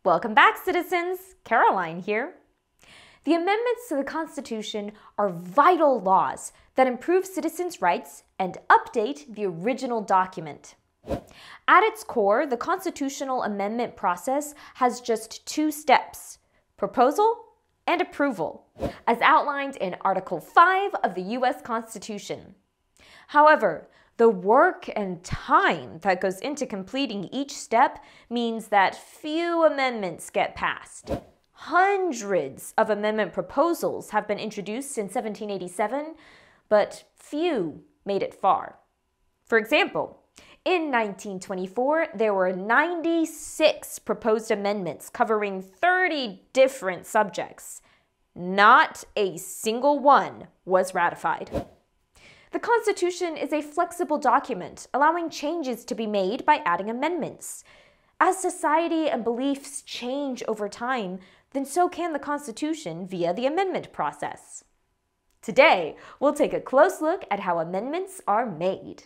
Welcome back, citizens. Caroline here. The amendments to the Constitution are vital laws that improve citizens' rights and update the original document. At its core, the constitutional amendment process has just two steps: proposal and approval, as outlined in Article 5 of the U.S. Constitution. However, the work and time that goes into completing each step means that few amendments get passed. Hundreds of amendment proposals have been introduced since 1787, but few made it far. For example, in 1924, there were 96 proposed amendments covering 30 different subjects. Not a single one was ratified. The Constitution is a flexible document, allowing changes to be made by adding amendments. As society and beliefs change over time, then so can the Constitution via the amendment process. Today, we'll take a close look at how amendments are made.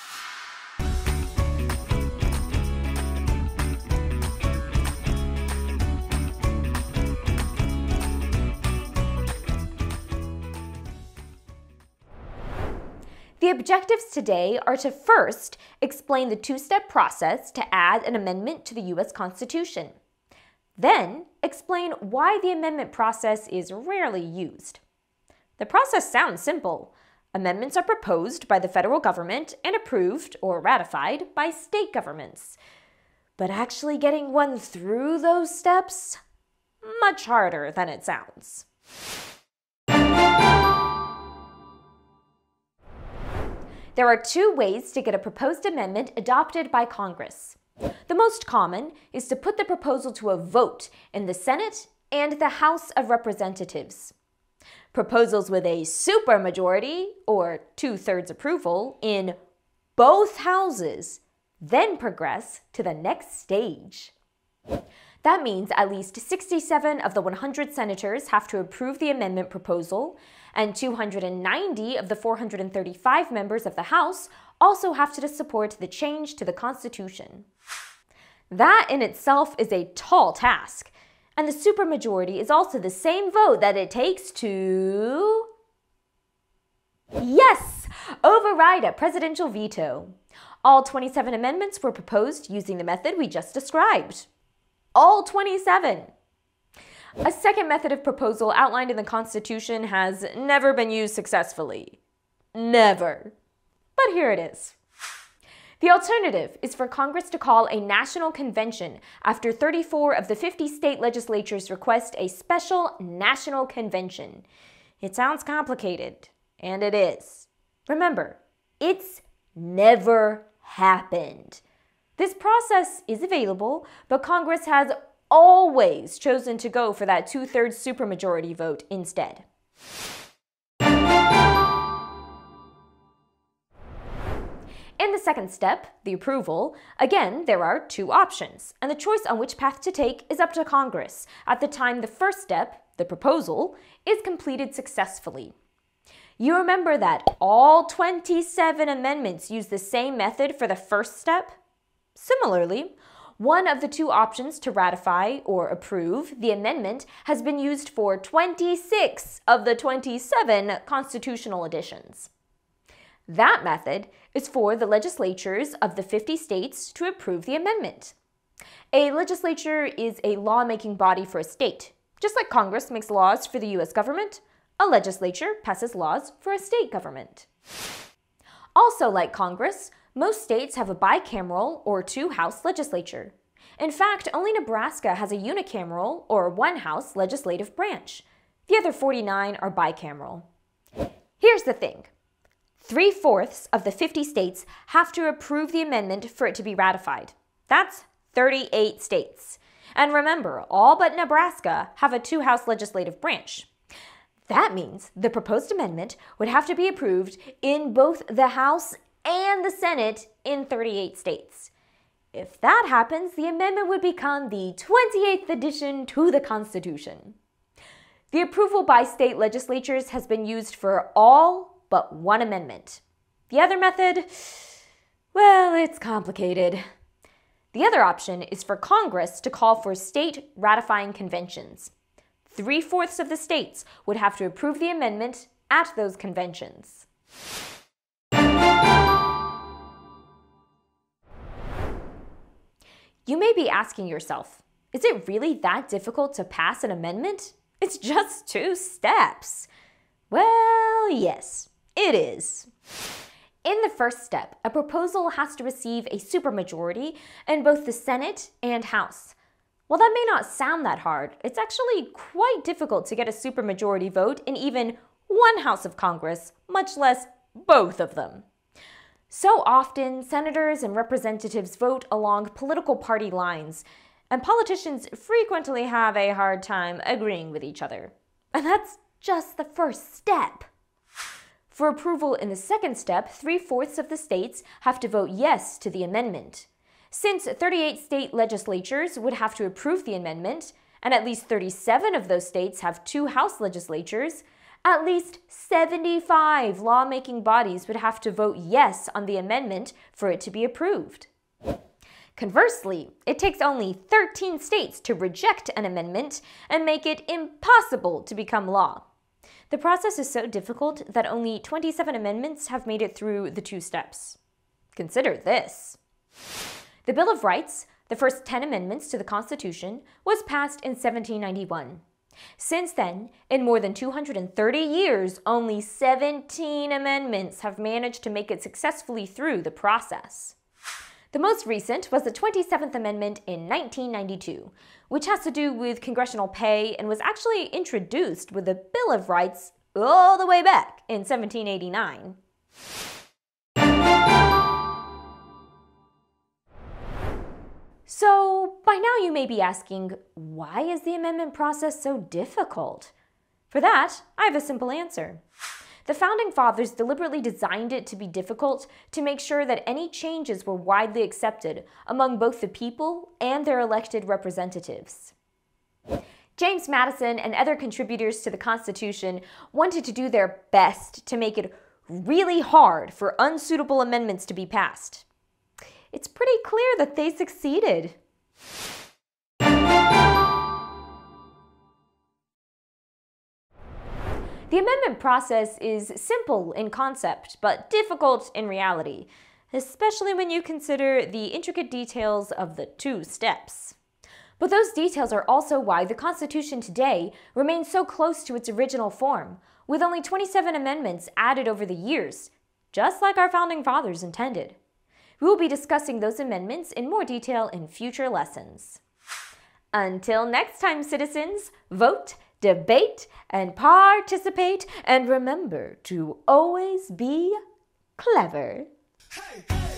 The objectives today are to first explain the two-step process to add an amendment to the U.S. Constitution. Then, explain why the amendment process is rarely used. The process sounds simple. Amendments are proposed by the federal government and approved or ratified by state governments. But actually getting one through those steps? Much harder than it sounds. There are two ways to get a proposed amendment adopted by Congress. The most common is to put the proposal to a vote in the Senate and the House of Representatives. Proposals with a supermajority, or two-thirds approval, in both houses then progress to the next stage. That means at least 67 of the 100 senators have to approve the amendment proposal, and 290 of the 435 members of the House also have to support the change to the Constitution. That in itself is a tall task, and the supermajority is also the same vote that it takes to... Yes! Override a presidential veto. All 27 amendments were proposed using the method we just described. All 27! A second method of proposal outlined in the Constitution has never been used successfully. Never. But here it is. The alternative is for Congress to call a national convention after 34 of the 50 state legislatures request a special national convention. It sounds complicated, and it is. Remember, it's never happened. This process is available, but Congress has always chosen to go for that two-thirds supermajority vote instead. In the second step, the approval, again, there are two options, and the choice on which path to take is up to Congress at the time the first step, the proposal, is completed successfully. You remember that all 27 amendments use the same method for the first step? Similarly, one of the two options to ratify or approve the amendment has been used for 26 of the 27 constitutional additions. That method is for the legislatures of the 50 states to approve the amendment. A legislature is a lawmaking body for a state. Just like Congress makes laws for the U.S. government, a legislature passes laws for a state government. Also like Congress, most states have a bicameral or two-house legislature. In fact, only Nebraska has a unicameral or one-house legislative branch. The other 49 are bicameral. Here's the thing. 3/4 of the 50 states have to approve the amendment for it to be ratified. That's 38 states. And remember, all but Nebraska have a two-house legislative branch. That means the proposed amendment would have to be approved in both the House and the Senate in 38 states. If that happens, the amendment would become the 28th addition to the Constitution. The approval by state legislatures has been used for all but one amendment. The other method, well, it's complicated. The other option is for Congress to call for state ratifying conventions. 3/4 of the states would have to approve the amendment at those conventions. You may be asking yourself, is it really that difficult to pass an amendment? It's just 2 steps. Well, yes, it is. In the first step, a proposal has to receive a supermajority in both the Senate and House. While that may not sound that hard, it's actually quite difficult to get a supermajority vote in even one House of Congress, much less both of them. So often, senators and representatives vote along political party lines, and politicians frequently have a hard time agreeing with each other. And that's just the first step. For approval in the second step, 3/4 of the states have to vote yes to the amendment. Since 38 state legislatures would have to approve the amendment, and at least 37 of those states have 2 House legislatures, at least 75 lawmaking bodies would have to vote yes on the amendment for it to be approved. Conversely, it takes only 13 states to reject an amendment and make it impossible to become law. The process is so difficult that only 27 amendments have made it through the 2 steps. Consider this. The Bill of Rights, the first 10 amendments to the Constitution, was passed in 1791. Since then, in more than 230 years, only 17 amendments have managed to make it successfully through the process. The most recent was the 27th Amendment in 1992, which has to do with congressional pay and was actually introduced with the Bill of Rights all the way back in 1789. So, by now you may be asking, why is the amendment process so difficult? For that, I have a simple answer. The Founding Fathers deliberately designed it to be difficult to make sure that any changes were widely accepted among both the people and their elected representatives. James Madison and other contributors to the Constitution wanted to do their best to make it really hard for unsuitable amendments to be passed. It's pretty clear that they succeeded. The amendment process is simple in concept, but difficult in reality, especially when you consider the intricate details of the 2 steps. But those details are also why the Constitution today remains so close to its original form, with only 27 amendments added over the years, just like our Founding Fathers intended. We will be discussing those amendments in more detail in future lessons. Until next time, citizens, vote, debate, and participate, and remember to always be clever. Hey, hey.